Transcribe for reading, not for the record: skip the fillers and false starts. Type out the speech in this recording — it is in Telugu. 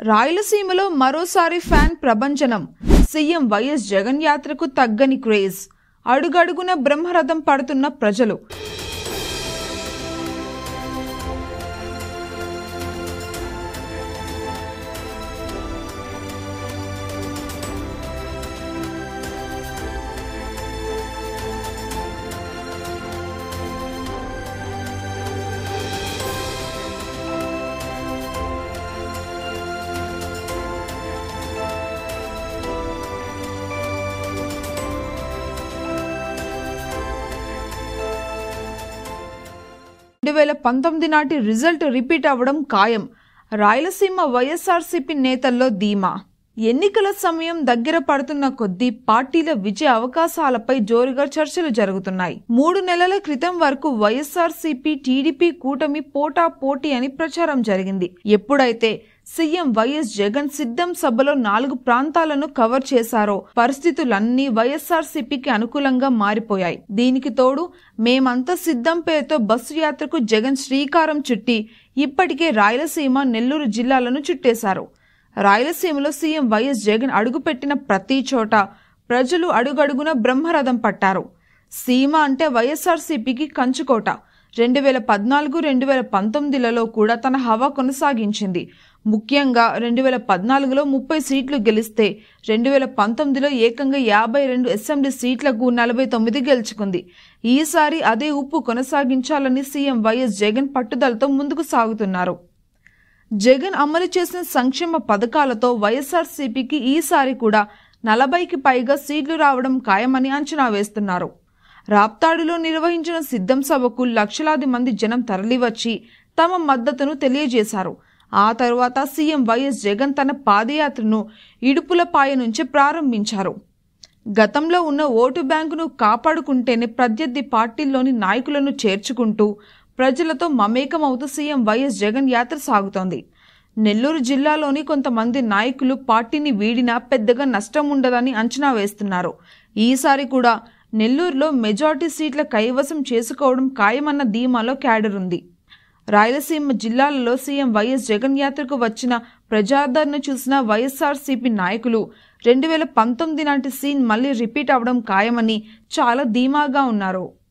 రాయలసీమలో మరోసారి ఫ్యాన్ ప్రభంజనం. సీఎం వైఎస్ జగన్ యాత్రకు తగ్గని క్రేజ్. అడుగడుగున బ్రహ్మరథం పడుతున్న ప్రజలు. నాటి రిజల్ట్ రిపీట్ అవ్వడం ఖాయం. రాయలసీమ వైఎస్ఆర్సీపీ నేతల్లో ధీమా. ఎన్నికల సమయం దగ్గర పడుతున్న కొద్దీ పార్టీల విజయ అవకాశాలపై జోరుగా చర్చలు జరుగుతున్నాయి. 3 నెలల క్రితం వరకు వైఎస్ఆర్సీపీ టీడీపీ కూటమి పోటాపోటీ అని ప్రచారం జరిగింది. ఎప్పుడైతే సీఎం వైఎస్ జగన్ సిద్ధం సభలో 4 ప్రాంతాలను కవర్ చేశారో పరిస్థితులన్నీ వైఎస్ఆర్సీపీకి అనుకూలంగా మారిపోయాయి. దీనికి తోడు మేమంతా సిద్ధం పేరుతో బస్సు యాత్రకు జగన్ శ్రీకారం చుట్టి ఇప్పటికే రాయలసీమ, నెల్లూరు జిల్లాలను చుట్టేశారు. రాయలసీమలో సీఎం వైఎస్ జగన్ అడుగుపెట్టిన ప్రతి చోట ప్రజలు అడుగడుగున బ్రహ్మరథం పట్టారు. సీమ అంటే వైఎస్ఆర్సీపీకి కంచుకోట. 2014, 2019లలో కూడా తన హవా కొనసాగించింది. ముఖ్యంగా 2014లో 30 సీట్లు గెలిస్తే 2019లో ఏకంగా 52 అసెంబ్లీ సీట్లకు 49 గెలుచుకుంది. ఈసారి అదే ఊపు కొనసాగించాలని సీఎం వైఎస్ జగన్ పట్టుదలతో ముందుకు సాగుతున్నారు. జగన్ అమలు చేసిన సంక్షేమ పథకాలతో వైఎస్ఆర్సీపీకి ఈసారి కూడా 40కి పైగా సీట్లు రావడం ఖాయమని అంచనా వేస్తున్నారు. రాప్తాడులో నిర్వహించిన సిద్ధం సభకు లక్షలాది మంది జనం తరలివచ్చి తమ మద్దతును తెలియజేశారు. ఆ తరువాత సీఎం వైఎస్ జగన్ తన పాదయాత్రను ఇడుపులపాయ నుంచి ప్రారంభించారు. గతంలో ఉన్న ఓటు బ్యాంకును కాపాడుకుంటేనే ప్రత్యర్థి పార్టీల్లోని నాయకులను చేర్చుకుంటూ ప్రజలతో మమేకమవుతూ సీఎం వైఎస్ జగన్ యాత్ర సాగుతోంది. నెల్లూరు జిల్లాలోని కొంతమంది నాయకులు పార్టీని వీడినా పెద్దగా నష్టం ఉండదని అంచనా వేస్తున్నారు. ఈసారి కూడా నెల్లూరులో మెజార్టీ సీట్ల కైవసం చేసుకోవడం ఖాయమన్న ధీమాలో క్యాడర్ ఉంది. రాయలసీమ జిల్లాలలో సీఎం వైఎస్ జగన్ యాత్రకు వచ్చిన ప్రజాదరణ చూసిన వైఎస్ఆర్సీపీ నాయకులు 2019 నాటి సీన్ మళ్లీ రిపీట్ అవడం ఖాయమని చాలా ధీమాగా ఉన్నారు.